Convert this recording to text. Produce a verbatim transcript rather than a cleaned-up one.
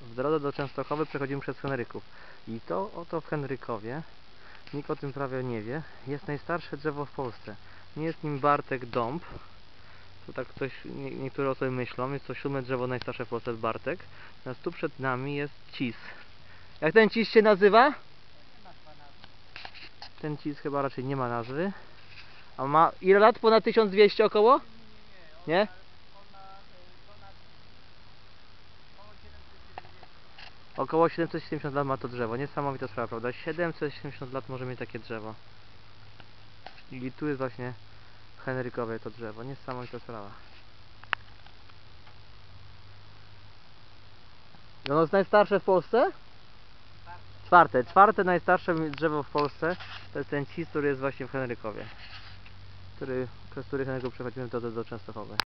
W drodze do Częstochowy przechodzimy przez Henryków. I to oto w Henrykowie, nikt o tym prawie nie wie, jest najstarsze drzewo w Polsce. Nie jest nim Bartek Dąb, to tak ktoś, nie, niektóre osoby myślą, jest to siódme drzewo najstarsze w Polsce, Bartek. Natomiast tu przed nami jest cis. Jak ten cis się nazywa? Ten cis chyba raczej nie ma nazwy. A ma ile lat? Ponad tysiąc dwieście około? Nie? Około siedemset siedemdziesiąt lat ma to drzewo. Niesamowita sprawa, prawda? siedemset siedemdziesiąt lat może mieć takie drzewo. I tu jest właśnie w Henrykowie to drzewo. Niesamowita sprawa. I ono jest najstarsze w Polsce? Czwarte. Czwarte najstarsze drzewo w Polsce to jest ten cis, który jest właśnie w Henrykowie. Który, przez który Henryków przechodzimy do, do Częstochowy.